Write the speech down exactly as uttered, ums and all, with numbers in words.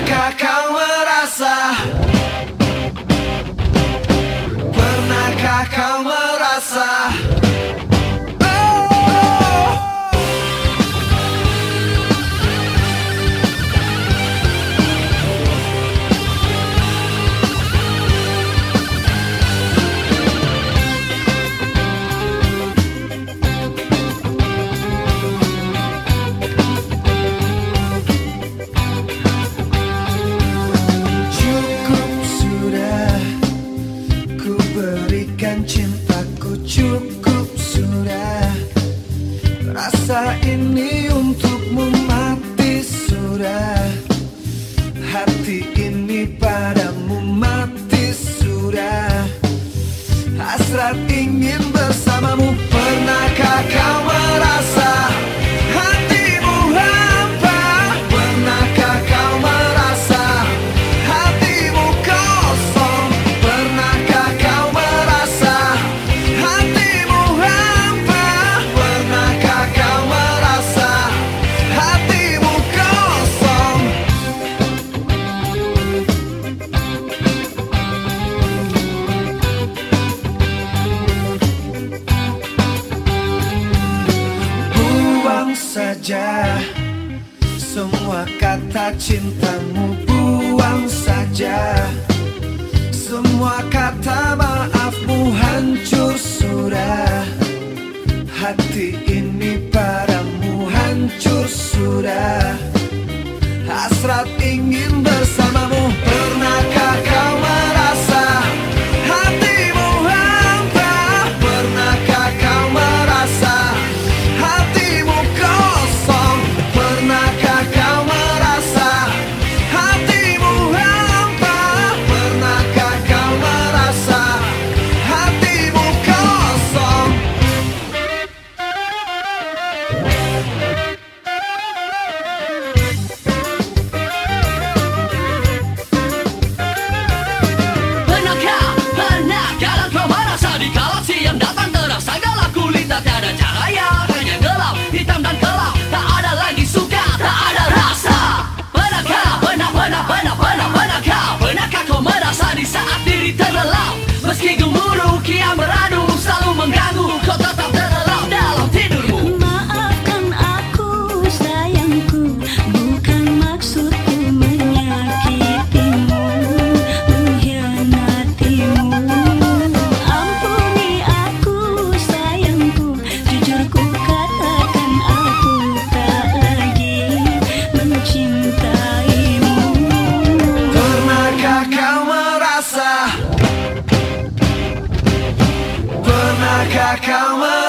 Pernahkah kau merasa? Pernahkah kau merasa? Cintaku cukup sudah, rasa ini untukmu mati sudah, hati ini padamu mati sudah, hasrat ingin bersamamu. Pernahkah kau merasa hatimu hampa? Pernahkah kau merasa hatimu kosong? Pernahkah kau merasa hatimu hampa? Pernahkah kau merasa hatimu kosong? Buang saja semua kata cintamu, buang saja semua kata maafmu, hancur sudah, hati ini padamu hancur sudah, hasrat ingin bersamamu. Pernahkah kau merasa hatimu hampa? Pernahkah kau merasa hatimu kosong? Pernahkah kau merasa hatimu hampa? Pernahkah kau merasa hatimu kosong? Pernahkah, pernah kadang kau merasa di galaksi yang datang terasa gelap gulita, tiada cahaya, hanya gelap, hitam dan gelap, tak ada lagi suka, tak ada rasa. Pernahkah, pernah, pernah, pernah, pernah, pernahkah, pernahkah kau merasa di saat diri terlelap, meski gemuruh kian beradu selalu mengganggu, kau tetap terlelap dalam tidurmu. Maafkan aku sayangku, bukan maksudku menyakitimu, mengkhianatimu. Ampuni aku sayangku, jujur ku katakan aku tak lagi mencintaimu. Pernahkah kau merasa? Pernahkah kau merasa?